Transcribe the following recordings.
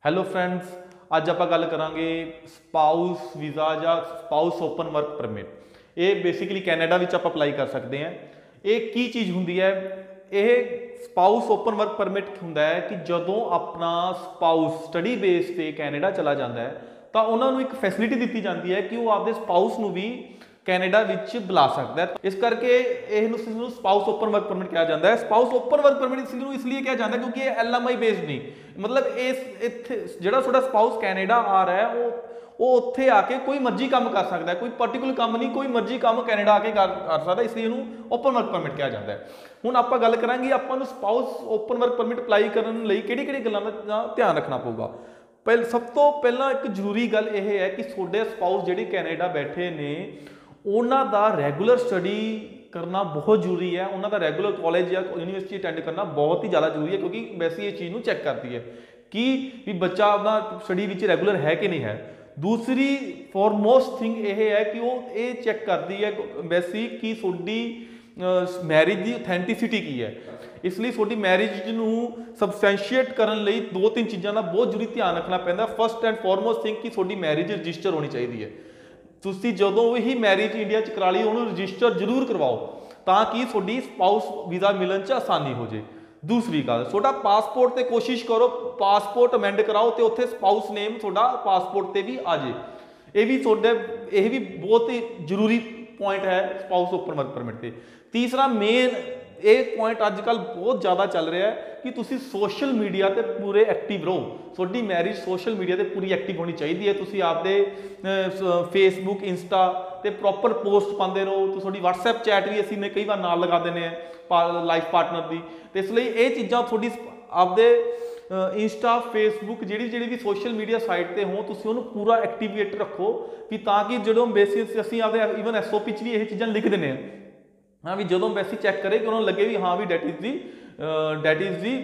Hello friends, ਅੱਜ ਆਪਾਂ ਗੱਲ ਕਰਾਂਗੇ ਸਪਾਊਸ ਵੀਜ਼ਾ ਜਾਂ ਸਪਾਊਸ ਓਪਨ ਵਰਕ ਪਰਮਿਟ। ਇਹ ਬੇਸਿਕਲੀ ਕੈਨੇਡਾ ਵਿੱਚ ਆਪਾਂ ਅਪਲਾਈ ਕਰ ਸਕਦੇ ਹਾਂ। ਇਹ ਕੀ ਚੀਜ਼ ਹੁੰਦੀ ਹੈ? ਇਹ ਸਪਾਊਸ ਓਪਨ ਵਰਕ ਪਰਮਿਟ ਹੁੰਦਾ ਹੈ ਕਿ ਜਦੋਂ ਆਪਣਾ ਸਪਾਊਸ ਸਟੱਡੀ ਬੇਸ ਤੇ ਕੈਨੇਡਾ ਚਲਾ ਜਾਂਦਾ ਹੈ ਤਾਂ ਉਹਨਾਂ ਨੂੰ ਇੱਕ ਫੈਸਿਲਿਟੀ ਦਿੱਤੀ ਜਾਂਦੀ ਹੈ ਕਿ ਉਹ ਆਪਦੇ ਸਪਾਊਸ ਨੂੰ ਵੀ ਕੈਨੇਡਾ ਵਿੱਚ ਬੁਲਾ ਸਕਦਾ ਹੈ। ਇਸ ਕਰਕੇ ਇਹਨੂੰ ਸਪਾਊਸ ਓਪਨ ਵਰਕ ਪਰਮਿਟ ਕਿਹਾ ਜਾਂਦਾ ਹੈ। ਸਪਾਊਸ ਓਪਨ ਵਰਕ ਪਰਮਿਟ ਇਸ ਲਈ ਕਿਹਾ ਜਾਂਦਾ ਕਿਉਂਕਿ ਇਹ LMI ਬੇਸਡ ਨਹੀਂ, ਮਤਲਬ ਇੱਥੇ ਜਿਹੜਾ ਤੁਹਾਡਾ ਸਪਾਊਸ ਕੈਨੇਡਾ ਆ ਰਿਹਾ ਹੈ ਉਹ ਉੱਥੇ ਆ ਕੇ ਕੋਈ ਮਰਜ਼ੀ ਕੰਮ ਕਰ ਸਕਦਾ ਹੈ, ਕੋਈ ਪਾਰਟਿਕੂਲਰ ਕੰਮ ਨਹੀਂ, ਕੋਈ ਮਰਜ਼ੀ ਕੰਮ ਕੈਨੇਡਾ ਆ ਕੇ ਕਰ ਸਕਦਾ, ਇਸ ਲਈ ਇਹਨੂੰ ਓਪਨ ਵਰਕ ਪਰਮਿਟ ਕਿਹਾ ਜਾਂਦਾ ਹੈ। ਹੁਣ ਆਪਾਂ ਗੱਲ ਕਰਾਂਗੇ ਆਪਾਂ ਨੂੰ spouse open work permit apply ਕਰਨ ਲਈ ਕਿਹੜੀ ਗੱਲਾਂ ਦਾ ਧਿਆਨ ਰੱਖਣਾ ਪਊਗਾ। ਸਭ ਤੋਂ ਪਹਿਲਾਂ ਇੱਕ ਜ਼ਰੂਰੀ ਗੱਲ ਇਹ ਹੈ ਕਿ ਤੁਹਾਡੇ ਸਪਾਊਸ ਜਿਹੜੇ ਕੈਨੇਡਾ ਬੈਠੇ ਨੇ ਉਹਨਾਂ ਦਾ ਰੈਗੂਲਰ ਸਟੱਡੀ ਕਰਨਾ ਬਹੁਤ ਜ਼ਰੂਰੀ ਹੈ। ਉਹਨਾਂ ਦਾ ਰੈਗੂਲਰ ਕਾਲਜ ਜਾਂ ਯੂਨੀਵਰਸਿਟੀ ਅਟੈਂਡ ਕਰਨਾ ਬਹੁਤ ਹੀ ਜ਼ਿਆਦਾ ਜ਼ਰੂਰੀ ਹੈ, ਕਿਉਂਕਿ ਵੈਸੇ ਇਹ ਚੀਜ਼ ਨੂੰ ਚੈੱਕ ਕਰਦੀ ਹੈ ਕਿ ਵੀ ਬੱਚਾ ਆਪਣਾ ਸਟੱਡੀ ਵਿੱਚ ਰੈਗੂਲਰ ਹੈ ਕਿ ਨਹੀਂ ਹੈ। ਦੂਸਰੀ ਫੋਰਮੋਸਟ ਥਿੰਗ ਇਹ ਹੈ ਕਿ ਉਹ ਇਹ ਚੈੱਕ ਕਰਦੀ ਹੈ ਵੈਸੇ ਕਿ ਤੁਹਾਡੀ ਮੈਰਿਜ ਦੀ ਅਥੈਂਟਿਸਿਟੀ ਕੀ ਹੈ। ਇਸ ਲਈ ਤੁਹਾਡੀ ਮੈਰਿਜ ਨੂੰ ਸਬਸਟੈਂਸ਼ੀਏਟ ਕਰਨ ਲਈ ਦੋ ਤਿੰਨ ਚੀਜ਼ਾਂ ਦਾ ਬਹੁਤ ਜ਼ਰੂਰੀ ਧਿਆਨ ਰੱਖਣਾ ਪੈਂਦਾ। ਫਸਟ ਐਂਡ ਫੋਰਮੋਸਟ ਥਿੰਗ ਕਿ ਤੁਹਾਡੀ ਮੈਰਿਜ ਰਜਿਸਟਰ ਹੋਣੀ ਚਾਹੀਦੀ ਹੈ। ਤੁਸੀਂ ਜਦੋਂ ਹੀ ਮੈਰਿਜ ਇੰਡੀਆ 'ਚ ਕਰਾ ਲਈ ਉਹਨੂੰ ਰਜਿਸਟਰ ਜ਼ਰੂਰ ਕਰਵਾਓ ਤਾਂ ਕਿ ਤੁਹਾਡੀ ਸਪਾਊਸ ਵੀਜ਼ਾ ਮਿਲਣ 'ਚ ਆਸਾਨੀ ਹੋ ਜੇ। ਦੂਸਰੀ ਗੱਲ, ਤੁਹਾਡਾ ਪਾਸਪੋਰਟ ਤੇ ਕੋਸ਼ਿਸ਼ ਕਰੋ ਪਾਸਪੋਰਟ ਅਮੈਂਡ ਕਰਾਓ ਤੇ ਉੱਥੇ ਸਪਾਊਸ ਨੇਮ ਤੁਹਾਡਾ ਪਾਸਪੋਰਟ ਤੇ ਵੀ ਆ ਜੇ। ਇਹ ਵੀ ਬਹੁਤ ਹੀ ਜ਼ਰੂਰੀ ਪੁਆਇੰਟ ਹੈ ਸਪਾਊਸ ਓਪਨ ਵਰਕ ਪਰਮਿਟ ਤੇ। ਤੀਸਰਾ ਮੇਨ ਇਹ ਪੁਆਇੰਟ ਅੱਜ ਕੱਲ੍ਹ ਬਹੁਤ ਜ਼ਿਆਦਾ ਚੱਲ ਰਿਹਾ ਹੈ ਕਿ ਤੁਸੀਂ ਸੋਸ਼ਲ ਮੀਡੀਆ ਤੇ ਪੂਰੇ ਐਕਟਿਵ ਰਹੋ। ਤੁਹਾਡੀ ਮੈਰਿਜ ਸੋਸ਼ਲ ਮੀਡੀਆ ਤੇ ਪੂਰੀ ਐਕਟਿਵ ਹੋਣੀ ਚਾਹੀਦੀ ਹੈ। ਤੁਸੀਂ ਆਪਦੇ ਫੇਸਬੁੱਕ ਇੰਸਟਾ ਤੇ ਪ੍ਰੋਪਰ ਪੋਸਟ ਪਾਉਂਦੇ ਰਹੋ। ਤੁਹਾਡੀ WhatsApp ਚੈਟ ਵੀ ਅਸੀਂ ਨੇ ਕਈ ਵਾਰ ਨਾਲ ਲਗਾ ਦਿੰਦੇ ਹਾਂ ਲਾਈਫ ਪਾਰਟਨਰ ਦੀ, ਤੇ ਇਸ ਲਈ ਇਹ ਚੀਜ਼ਾਂ ਤੁਹਾਡੀ ਆਪਦੇ ਇੰਸਟਾ ਫੇਸਬੁੱਕ ਜਿਹੜੀ ਵੀ ਸੋਸ਼ਲ ਮੀਡੀਆ ਸਾਈਟ ਤੇ ਹੋ ਤੁਸੀਂ ਉਹਨੂੰ ਪੂਰਾ ਐਕਟੀਵੇਟ ਰੱਖੋ ਕਿ ਤਾਂ ਕਿ ਜਦੋਂ ਬੇਸਿਸ ਅਸੀਂ ਆਪਦੇ ਈਵਨ SOP 'ਚ ਵੀ ਇਹ ਚੀਜ਼ਾਂ ਲਿਖ ਦਿੰਦੇ ਹਾਂ ਵੀ ਜਦੋਂ ਵੈਸੇ ਚੈੱਕ ਕਰੇ ਕਿ ਉਹਨਾਂ ਨੂੰ ਲੱਗੇ ਵੀ ਹਾਂ ਵੀ that is the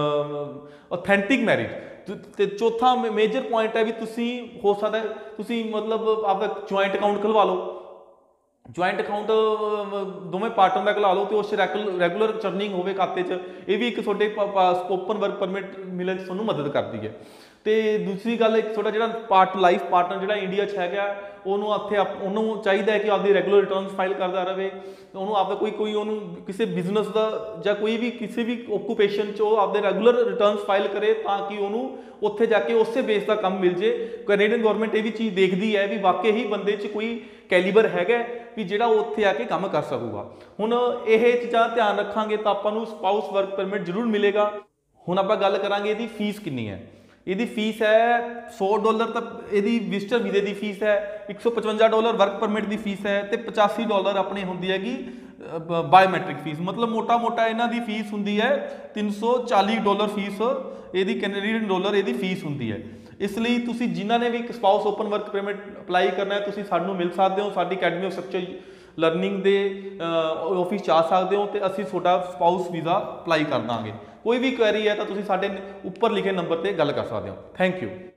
authentic marriage. ਤੇ ਚੌਥਾ ਮੇਜਰ ਪੁਆਇੰਟ ਹੈ ਵੀ ਤੁਸੀਂ ਹੋ ਸਕਦਾ ਤੁਸੀਂ ਮਤਲਬ ਆਪਦਾ ਜੁਆਇੰਟ ਅਕਾਊਂਟ ਖੁਲਵਾ ਲਓ। ਜੁਆਇੰਟ ਅਕਾਊਂਟ ਦੋਵੇਂ ਪਾਰਟਨਰ ਦਾ ਖੁਲਾ ਲਓ ਤੇ ਉਸ ਰੈਗੂਲਰ ਚਰਨਿੰਗ ਹੋਵੇ ਖਾਤੇ 'ਚ। ਇਹ ਵੀ ਇੱਕ ਤੁਹਾਡੇ ਓਪਨ ਵਰਕ ਪਰਮਿਟ ਮਿਲਣ 'ਚ ਤੁਹਾਨੂੰ ਮਦਦ ਕਰਦੀ ਹੈ। ਤੇ ਦੂਸਰੀ ਗੱਲ, ਇੱਕ ਤੁਹਾਡਾ ਜਿਹੜਾ ਲਾਈਫ ਪਾਰਟਨਰ ਜਿਹੜਾ ਇੰਡੀਆ 'ਚ ਹੈਗਾ ਉਹਨੂੰ ਉਹਨੂੰ ਚਾਹੀਦਾ ਹੈ ਕਿ ਆਪਦੀ ਰੈਗੂਲਰ ਰਿਟਰਨਸ ਫਾਈਲ ਕਰਦਾ ਰਹੇ। ਉਹਨੂੰ ਆਪਦਾ ਕੋਈ ਉਹਨੂੰ ਕਿਸੇ ਬਿਜ਼ਨਸ ਦਾ ਜਾਂ ਕਿਸੇ ਵੀ ਓਕੂਪੇਸ਼ਨ 'ਚ ਉਹ ਆਪਦੇ ਰੈਗੂਲਰ ਰਿਟਰਨਸ ਫਾਈਲ ਕਰੇ ਤਾਂ ਕਿ ਉਹਨੂੰ ਉੱਥੇ ਜਾ ਕੇ ਉਸੇ ਬੇਸ ਦਾ ਕੰਮ ਮਿਲ ਜੇ। ਕੈਨੇਡੀਅਨ ਗਵਰਨਮੈਂਟ ਇਹ ਵੀ ਚੀਜ਼ ਦੇਖਦੀ ਹੈ ਵੀ ਵਾਕਈ ਹੀ ਬੰਦੇ 'ਚ ਕੋਈ ਕੈਲੀਬਰ ਹੈਗਾ ਵੀ ਜਿਹੜਾ ਉੱਥੇ ਆ ਕੇ ਕੰਮ ਕਰ ਸਕੂਗਾ। ਹੁਣ ਇਹ ਚੀਜ਼ਾਂ ਧਿਆਨ ਰੱਖਾਂਗੇ ਤਾਂ ਆਪਾਂ ਨੂੰ ਸਪਾਊਸ ਵਰਕ ਪਰਮਿਟ ਜ਼ਰੂਰ ਮਿਲੇਗਾ। ਹੁਣ ਆਪਾਂ ਗੱਲ ਕਰਾਂਗੇ ਇਹਦੀ ਫੀਸ ਕਿੰਨੀ ਹੈ। ਇਹਦੀ ਫੀਸ ਹੈ $100 ਤਾਂ ਇਹਦੀ ਵਿਜ਼ਟਰ ਵੀਜ਼ੇ ਦੀ ਫੀਸ ਹੈ, $155 ਵਰਕ ਪਰਮਿਟ ਦੀ ਫੀਸ ਹੈ ਤੇ $85 ਆਪਣੀ ਹੁੰਦੀ ਹੈਗੀ ਬਾਇਓਮੈਟ੍ਰਿਕ ਫੀਸ। ਮਤਲਬ ਮੋਟਾ ਇਹਨਾਂ ਦੀ ਫੀਸ ਹੁੰਦੀ ਹੈ $340 ਫੀਸ, ਇਹਦੀ ਕੈਨੇਡੀਅਨ ਡਾਲਰ ਇਹਦੀ ਫੀਸ ਹੁੰਦੀ ਹੈ। ਇਸ ਲਈ ਤੁਸੀਂ ਜਿਨ੍ਹਾਂ ਨੇ ਵੀ ਇੱਕ spouse open work permit apply ਕਰਨਾ ਹੈ ਤੁਸੀਂ ਸਾਨੂੰ ਮਿਲ ਸਕਦੇ ਹੋ। ਸਾਡੀ ਅਕੈਡਮੀ ਆਫ ਸਟਰਕਚਰ ਲਰਨਿੰਗ ਦੇ ਆਫਿਸ 'ਚ ਆ ਸਕਦੇ ਹੋ ਤੇ ਅਸੀਂ ਤੁਹਾਡਾ ਸਪਾਊਸ ਵੀਜ਼ਾ ਅਪਲਾਈ ਕਰ ਦਾਂਗੇ। ਕੋਈ ਵੀ ਕੁਐਰੀ ਹੈ ਤਾਂ ਤੁਸੀਂ ਸਾਡੇ ਉੱਪਰ ਲਿਖੇ ਨੰਬਰ ਤੇ ਗੱਲ ਕਰ ਸਕਦੇ ਹੋ। Thank you.